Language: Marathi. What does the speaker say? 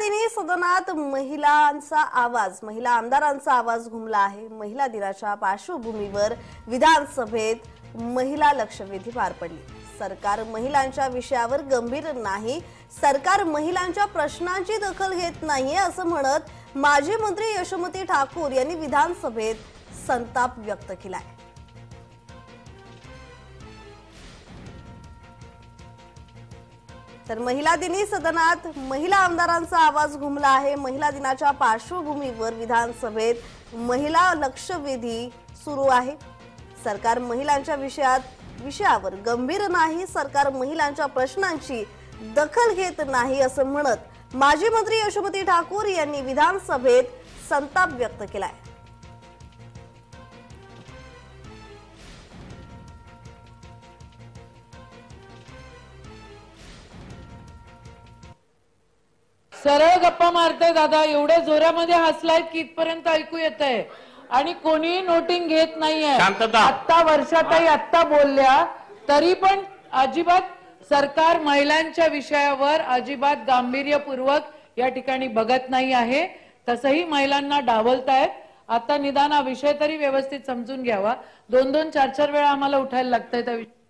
दिनी सदनात महिला आमदारांचा आवाज घुमला आहे। महिला दिनाच्या पार्श्वभूमीवर विधानसभेत महिला लक्षवेधी पार पडली। सरकार महिलांच्या विषयावर गंभीर नाही, सरकार महिलांच्या प्रश्नांची दखल घेत नाहीये असं म्हणत माजी मंत्री यशोमती ठाकूर यांनी विधानसभेत संताप व्यक्त केलाय। तर महिला दिनी सदनात महिला आमदारांचा आवाज घुमला आहे। महिला दिनाच्या पार्श्वभूमीवर विधानसभेत महिला लक्षवेधी सुरू आहे। सरकार महिलांच्या विषयावर गंभीर नाही, सरकार महिलांच्या प्रश्नांची दखल घेत नाही असं म्हणत माजी मंत्री यशोमती ठाकूर यांनी विधानसभेत संताप व्यक्त केलाय। सरळ गप्पा मारते दादा, एवढ्या जोरामध्ये हसलायत की इथपर्यंत ऐकू येतंय आणि कोणी नोटिंग घेत नाहीये। आता वर्षाताई आत्ता बोलल्या तरी पण अजिबात सरकार महिलांच्या विषयावर अजिबात गांभीर्यपूर्वक या ठिकाणी बघत नाही आहे। तसंही महिलांना डावलतायत। आता निदान हा विषय तरी व्यवस्थित समजून घ्यावा। 2-2, 4-4 वेळा आम्हाला उठायला लागतंय त्या